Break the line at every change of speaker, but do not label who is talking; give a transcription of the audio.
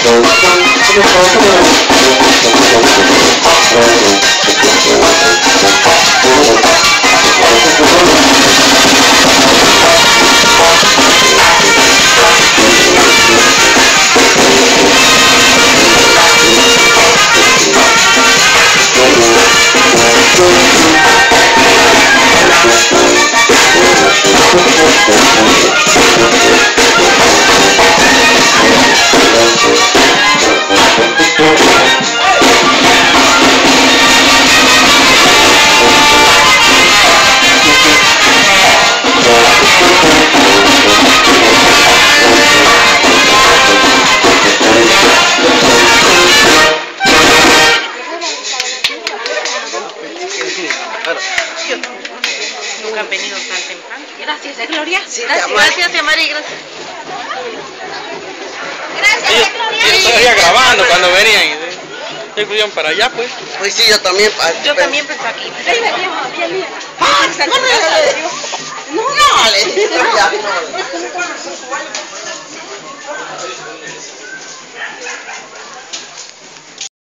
Nunca han venido tan temprano. Gracias, Gloria.
Sí,
Gracias, Mari, gracias.
Gracias, Gloria. Yo estaría grabando cuando venían. ¿Se fueron para allá, pues?
Pues sí, yo también.
Yo también pensé aquí.
No, le dije,